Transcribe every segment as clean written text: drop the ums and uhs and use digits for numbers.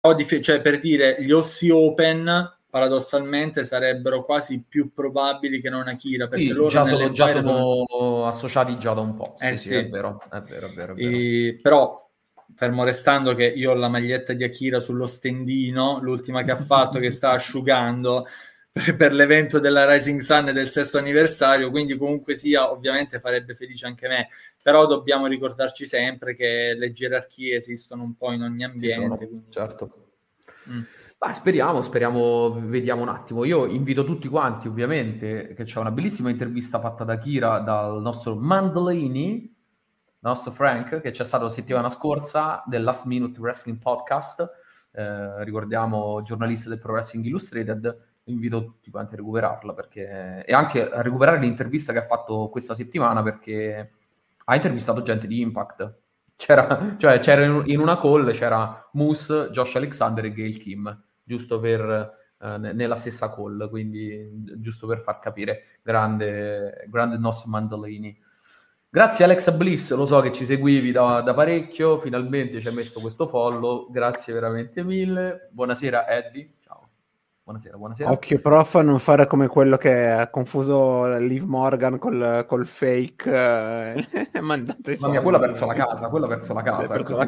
cioè, per dire, gli Aussie Open paradossalmente sarebbero quasi più probabili che non Akira, perché Sì, loro già nell'Empire sono associati già da un po'. Sì, sì. è vero. Però, fermo restando che io ho la maglietta di Akira sullo stendino, l'ultima che ha fatto, che sta asciugando per l'evento della Rising Sun del 6º anniversario, quindi comunque sia, ovviamente farebbe felice anche me, però dobbiamo ricordarci sempre che le gerarchie esistono un po' in ogni ambiente. Quindi... Certo. Ma speriamo, vediamo un attimo. Io invito tutti quanti, ovviamente, che c'è una bellissima intervista fatta da Kira, dal nostro Mandolini, nostro Frank, che c'è stato la settimana scorsa del Last Minute Wrestling Podcast. Ricordiamo, giornalista del Pro Wrestling Illustrated. Invito tutti quanti a recuperarla e anche a recuperare l'intervista che ha fatto questa settimana, perché ha intervistato gente di Impact. C'era in una call, c'era Moose, Josh Alexander e Gail Kim, giusto per nella stessa call, quindi giusto per far capire. Grande il nostro Mandolini. Grazie Alexa Bliss, lo so che ci seguivi da parecchio, finalmente ci hai messo questo follow, grazie veramente mille. Buonasera Eddie, ciao. Buonasera. Occhio prof a non fare come quello che ha confuso Liv Morgan col fake mandato i soldi. Mamma mia, quello ha perso la casa.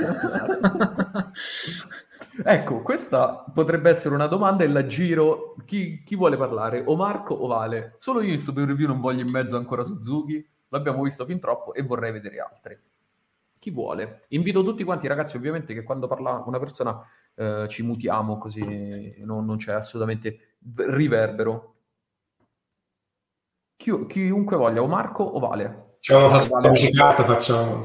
Ecco, questa potrebbe essere una domanda e la giro. Chi vuole parlare? O Marco o Vale? Solo io in sto review non voglio in mezzo ancora Suzuki, l'abbiamo visto fin troppo e vorrei vedere altri. Chi vuole? Invito tutti quanti ragazzi, ovviamente, che quando parla una persona ci mutiamo, così non c'è assolutamente riverbero. Chiunque voglia, o Marco o Vale. C'è una musicata, facciamo.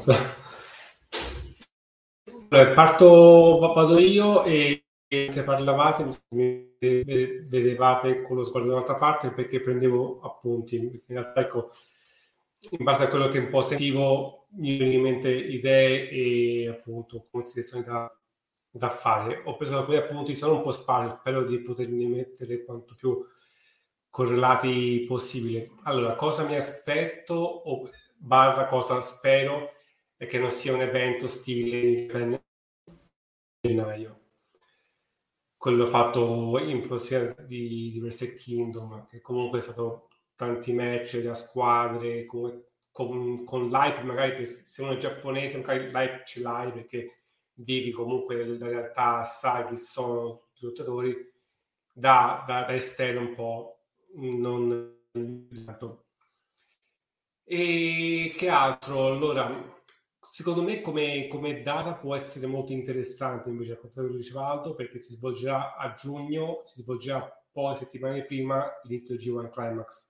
Vado io e mentre parlavate vedevate con lo sguardo dall'altra parte, perché prendevo appunti. In realtà, ecco, in base a quello che un po' sentivo, mi venivano in mente idee e appunto considerazioni da fare. Ho preso alcuni appunti, sono un po' sparsi, spero di poterli mettere quanto più correlati possibile. Allora, cosa mi aspetto o cosa spero è che non sia un evento stile gennaio, quello fatto in prossimità di Wrestle Kingdom, che comunque è stato tanti match da squadre con l'hype, magari se uno è giapponese magari l'hype ce l'hai perché vivi comunque la realtà, sai chi sono tutti i lottatori, da esterno un po' non. E che altro? Allora, secondo me come data può essere molto interessante invece a quanto diceva Aldo, perché si svolgerà a giugno, si svolgerà poi settimane prima l'inizio del G1 Climax.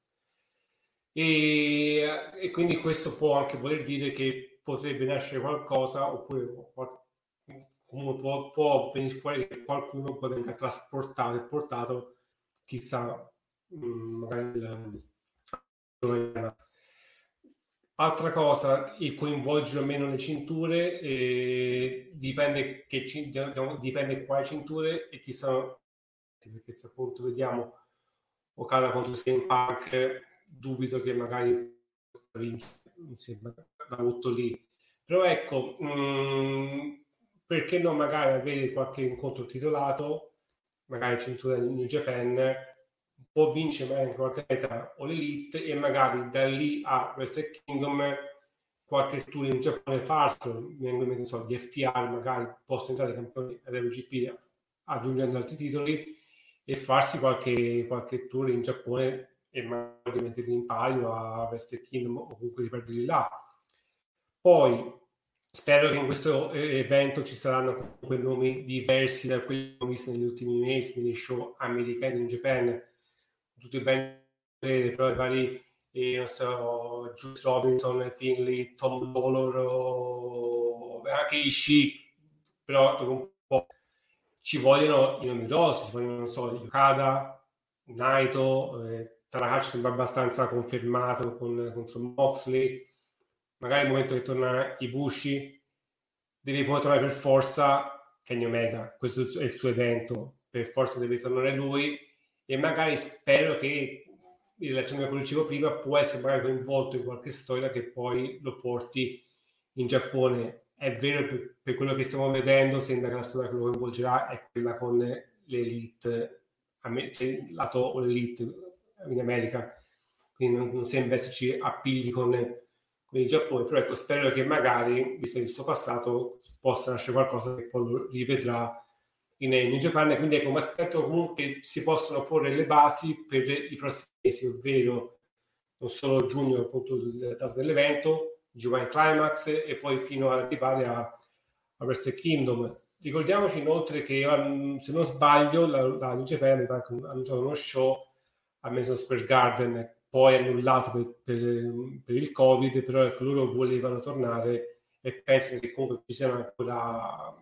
E quindi questo può anche voler dire che potrebbe nascere qualcosa, oppure comunque può venire fuori che qualcuno può venire trasportato e portato, chissà, magari altra cosa, il coinvolgere o meno le cinture, dipende quali cinture e chi sono, perché se appunto vediamo Okada contro CM Punk, dubito che magari vince, da butto lì. Però ecco, perché no magari avere qualche incontro titolato, magari cintura in New Japan, può vincere magari qualche atleta o l'Elite e magari da lì a Wrestle Kingdom qualche tour in Giappone farso, non so, di FTR magari possono entrare campioni all'WGP aggiungendo altri titoli e farsi qualche tour in Giappone e magari metterli in palio a Wrestle Kingdom o comunque riperderli là. Poi spero che in questo evento ci saranno comunque nomi diversi da quelli che abbiamo visto negli ultimi mesi negli show americani in Japan, tutti ben però i vari non so, Juice Robinson, Finlay, Tom Lawlor, anche Ishii, però dopo un po' ci vogliono i nomi grossi, ci vogliono, non so, Okada, Naito, Tanahashi sembra abbastanza confermato contro Moxley, magari il momento che torna Ibushi deve poi tornare per forza Kenny Omega, questo è il suo evento, per forza deve tornare lui e magari spero che in relazione a quello che dicevo prima può essere magari coinvolto in qualche storia che poi lo porti in Giappone è vero per quello che stiamo vedendo, sembra che la storia che lo coinvolgerà è quella con l'elite, lato o l'elite in America, quindi non sembra esserci appigli con il Giappone, però ecco, spero che magari, visto il suo passato, possa nascere qualcosa che poi lo rivedrà in Japan, quindi ecco, mi aspetto comunque si possono porre le basi per i prossimi mesi, ovvero non solo giugno, appunto, il dato dell'evento, G1 Climax e poi fino ad arrivare a Wrestle Kingdom. Ricordiamoci inoltre che, se non sbaglio, la New Japan aveva annunciato uno show a Madison Square Garden, poi annullato per il Covid, però ecco, loro volevano tornare e penso che comunque ci sia ancora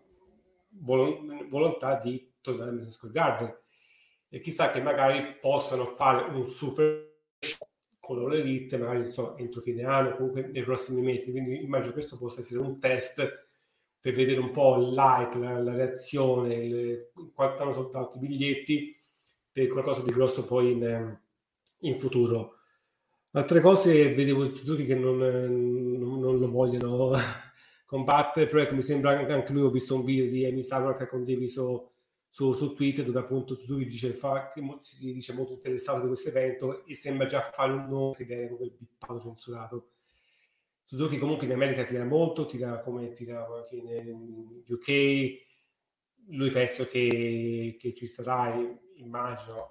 volontà di tornare a Madison Square Garden. E chissà che magari possano fare un super show con l'Elite, magari insomma, entro fine anno, comunque nei prossimi mesi. Quindi immagino che questo possa essere un test per vedere un po' il like, la reazione, quanto hanno soldato i biglietti per qualcosa di grosso poi in futuro. Altre cose, vedevo Suzuki che non lo vogliono combattere, però ecco, mi sembra anche lui, ho visto un video di Amy Sarwar che ha condiviso su Twitter, dove appunto Suzuki si dice molto interessato di questo evento e sembra già fare un nome che viene come bippato, censurato. Suzuki comunque in America tira molto, tira anche in UK, lui penso che ci sarà, immagino.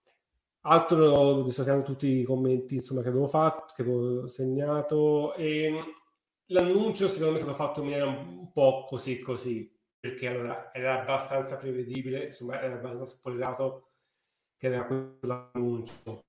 Altro, sto segnando tutti i commenti insomma, che avevo fatto, che avevo segnato, e l'annuncio secondo me è stato fatto in maniera un po' così, perché allora era abbastanza prevedibile, insomma era abbastanza spoilerato che era questo l'annuncio.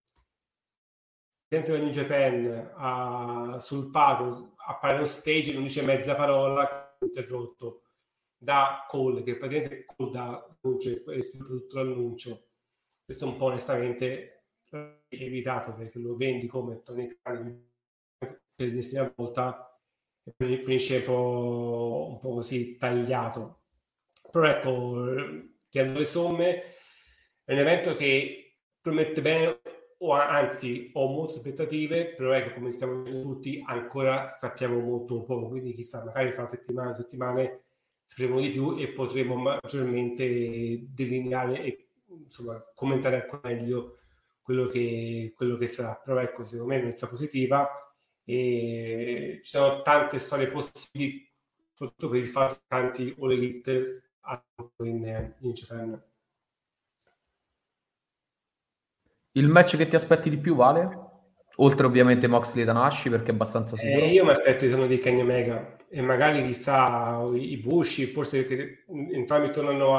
Il presidente della New Japan sul palco appare on stage e non dice mezza parola, interrotto da Cole, che praticamente Cole dà tutto l'annuncio. Questo un po' onestamente è evitato, perché lo vendi come Tony Khan per l'ennesima volta e finisce un po' così tagliato. Però ecco, tirando le somme, è un evento che promette bene, o anzi ho molte aspettative, però ecco, come stiamo dicendo tutti, ancora sappiamo molto poco, quindi chissà, magari fra settimane sapremo di più e potremo maggiormente delineare e insomma commentare ancora meglio quello che sarà. Però ecco, secondo me è un'inizia positiva e ci sono tante storie possibili, soprattutto per il fatto che tanti All Elite in Japan. Il match che ti aspetti di più, Vale? Oltre ovviamente Moxley e Tanahashi, perché è abbastanza sicuro. Io mi aspetto di di Kenny Omega e magari chissà i Bushi, forse che entrambi tornano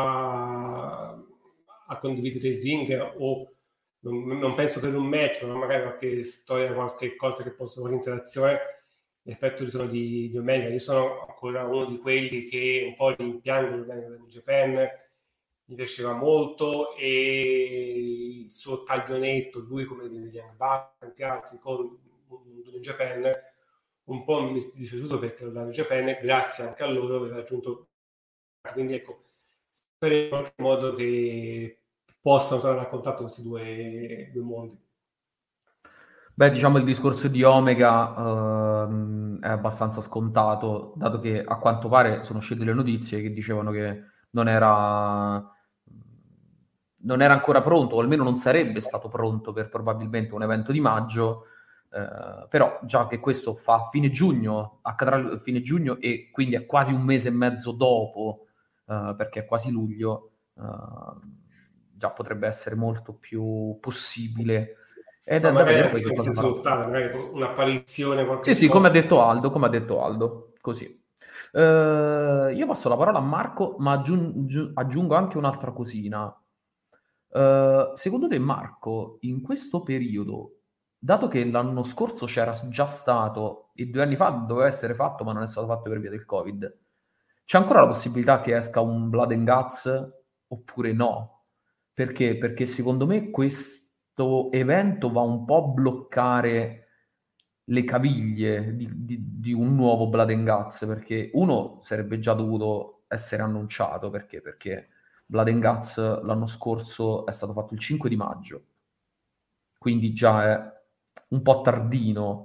a condividere il ring, o non penso per un match, ma magari qualche storia, qualche cosa che possa fare interazione. Mi aspetto il ritorno di Omega. Io sono ancora uno di quelli che un po' rimpiangono Omega da New Japan, mi piaceva molto, e il suo taglionetto, lui come degli Young Bucks, tanti altri con New Japan, un po' mi è dispiaciuto perché la New Japan, grazie anche a loro, aveva raggiunto. Quindi ecco, spero in qualche modo che possano tornare a contatto questi due mondi. Beh, diciamo il discorso di Omega è abbastanza scontato, dato che a quanto pare sono uscite le notizie che dicevano che non era ancora pronto, o almeno non sarebbe stato pronto per probabilmente un evento di maggio, però già che questo fa fine giugno, accadrà a fine giugno e quindi è quasi un mese e mezzo dopo, perché è quasi luglio, già potrebbe essere molto più possibile. Ed è da vedere poi che cosa farà. Magari un'apparizione, qualche sì, come ha detto Aldo, così. Io passo la parola a Marco, ma aggiungo anche un'altra cosina. Secondo te, Marco, in questo periodo, dato che l'anno scorso c'era già stato e 2 anni fa doveva essere fatto, ma non è stato fatto per via del Covid, c'è ancora la possibilità che esca un Blood and Guts oppure no? Perché? Perché secondo me questo evento va un po' a bloccare le caviglie di un nuovo Blood and Guts, perché uno sarebbe già dovuto essere annunciato, perché Blood and Guts l'anno scorso è stato fatto il 5 di maggio, quindi già è un po' tardino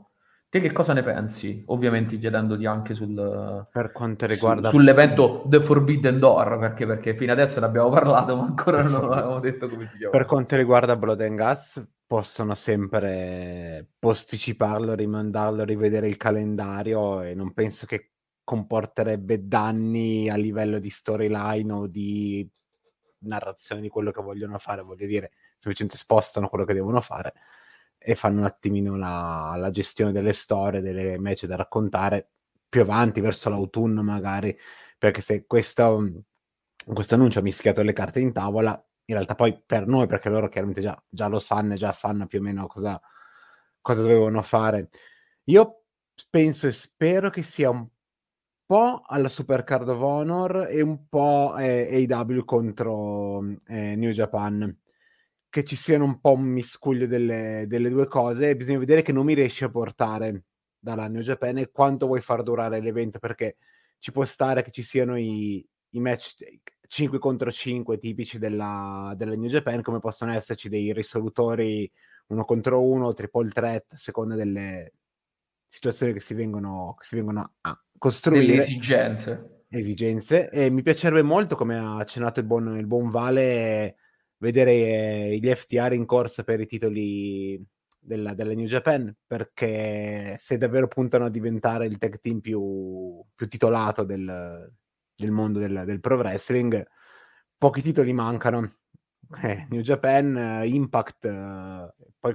Te che cosa ne pensi? Ovviamente chiedendoti anche Per quanto riguarda sull'evento The Forbidden Door, perché fino adesso ne abbiamo parlato, ma ancora non avevamo detto come si per chiamasse. quanto riguarda Blood and Guts, possono sempre posticiparlo, rimandarlo, rivedere il calendario, e non penso che comporterebbe danni a livello di storyline o di narrazione di quello che vogliono fare. Voglio dire, semplicemente spostano quello che devono fare e fanno un attimino la gestione delle storie, delle match da raccontare più avanti, verso l'autunno magari, perché se questo annuncio ha mischiato le carte in tavola, in realtà poi per noi, perché loro chiaramente già lo sanno e già sanno più o meno cosa dovevano fare. Io penso e spero che sia un po' alla Super Card of Honor e un po' AEW contro New Japan, che ci siano un po' un miscuglio delle due cose. Bisogna vedere che non mi riesci a portare dalla New Japan e quanto vuoi far durare l'evento, perché ci può stare che ci siano i match 5 contro 5 tipici della New Japan, come possono esserci dei risolutori 1 contro 1, triple threat, a seconda delle situazioni che si vengono a costruire. Delle esigenze. E mi piacerebbe molto, come ha accennato il buon Vale, vedere gli FTR in corsa per i titoli della New Japan, perché se davvero puntano a diventare il tag team più titolato del mondo del pro wrestling, pochi titoli mancano. New Japan, Impact, poi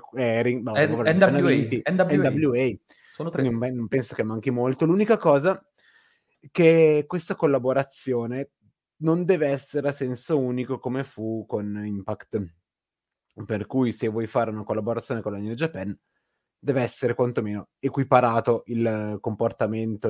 NWA. Sono tre. Quindi non penso che manchi molto. L'unica cosa che questa collaborazione non deve essere a senso unico come fu con Impact, per cui se vuoi fare una collaborazione con la New Japan deve essere quantomeno equiparato il comportamento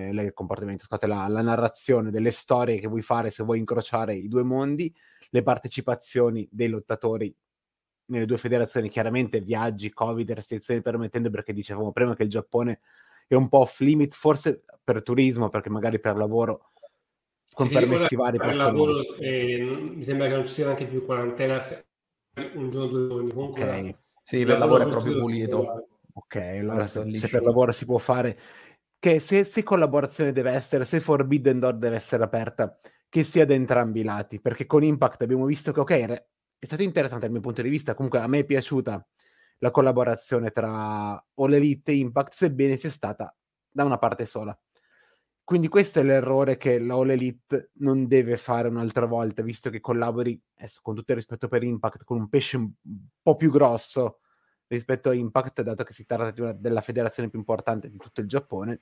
la narrazione delle storie che vuoi fare, se vuoi incrociare i due mondi, le partecipazioni dei lottatori nelle due federazioni, chiaramente viaggi, Covid, restrizioni permettendo, perché dicevamo prima che il Giappone è un po' off limit, forse per turismo, perché magari per lavoro con permessi vari per lavoro mi sembra che non ci sia neanche più quarantena, un giorno, 2 giorni, comunque okay. Sì, per lavoro è proprio pulito. Ok, allora se per lavoro si può fare, che se collaborazione deve essere, se Forbidden Door deve essere aperta, che sia da entrambi i lati, perché con Impact abbiamo visto che è stato interessante dal mio punto di vista, comunque a me è piaciuta la collaborazione tra All Elite e Impact, sebbene sia stata da una parte sola. Quindi questo è l'errore che la All Elite non deve fare un'altra volta, visto che collabori, con tutto il rispetto per Impact, con un pesce un po' più grosso rispetto a Impact, dato che si tratta della federazione più importante di tutto il Giappone.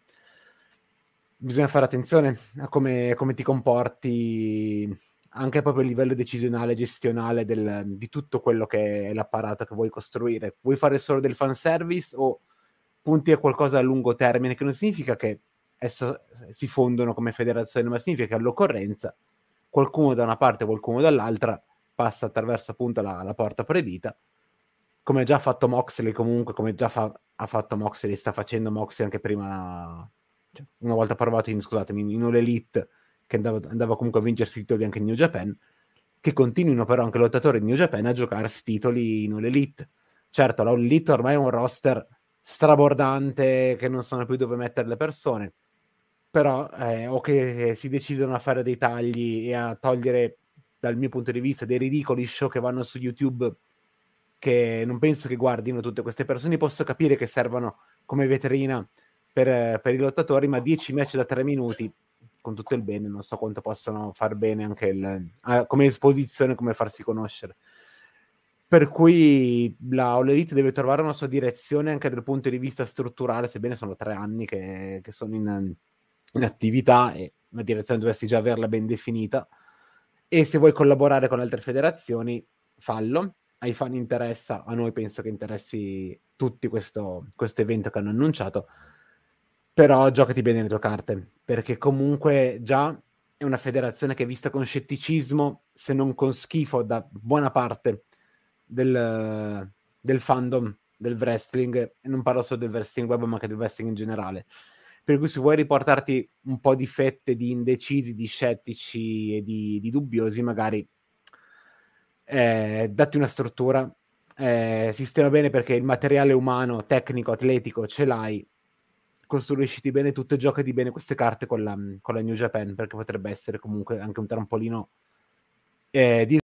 Bisogna fare attenzione a come ti comporti, anche proprio a livello decisionale, gestionale di tutto quello che è l'apparato che vuoi costruire. Vuoi fare solo del fanservice o punti a qualcosa a lungo termine, che non significa che esso si fondono come federazione, ma significa che all'occorrenza qualcuno da una parte, qualcuno dall'altra passa attraverso appunto la porta proibita, come già ha fatto Moxley, comunque come già ha fatto Moxley, sta facendo Moxley anche prima, cioè, una volta provato in All Elite, che andava comunque a vincersi titoli anche in New Japan, che continuino però anche lottatori di New Japan a giocarsi titoli in All Elite. Certo, l'All Elite ormai è un roster strabordante, che non sanno più dove mettere le persone, però o che si decidono a fare dei tagli e a togliere, dal mio punto di vista, dei ridicoli show che vanno su YouTube, che non penso che guardino tutte queste persone. Posso capire che servano come vetrina per i lottatori, ma 10 match da 3 minuti, con tutto il bene, non so quanto possano far bene anche come esposizione, come farsi conoscere. Per cui la All Elite deve trovare una sua direzione anche dal punto di vista strutturale, sebbene sono 3 anni che sono in attività, e la direzione dovresti già averla ben definita. E se vuoi collaborare con altre federazioni, fallo. Ai fan interessa, a noi penso che interessi tutti questo evento che hanno annunciato, però giocati bene le tue carte, perché comunque già è una federazione che è vista con scetticismo, se non con schifo, da buona parte del fandom del wrestling, e non parlo solo del wrestling web ma anche del wrestling in generale. Per cui se vuoi riportarti un po' di fette di indecisi, di scettici e di dubbiosi, magari datti una struttura, sistema bene, perché il materiale umano, tecnico, atletico ce l'hai, costruisciti bene tutto e giocati bene queste carte con la New Japan, perché potrebbe essere comunque anche un trampolino di